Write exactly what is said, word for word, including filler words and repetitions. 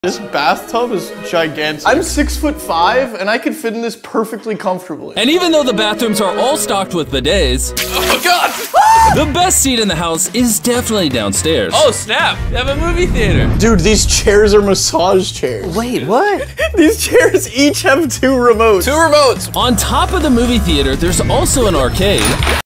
This bathtub is gigantic. I'm six foot five, and I could fit in this perfectly comfortably. And even though the bathrooms are all stocked with bidets, oh god! the best seat in the house is definitely downstairs. Oh snap! They have a movie theater. Dude, these chairs are massage chairs. Wait, what? These chairs each have two remotes. Two remotes. On top of the movie theater, there's also an arcade.